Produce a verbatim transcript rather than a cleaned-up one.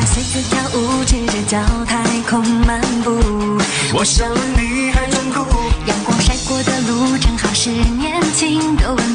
随着跳舞，赤着脚太空漫步。我想问你还眷顾？阳光晒过的路，正好是年轻的温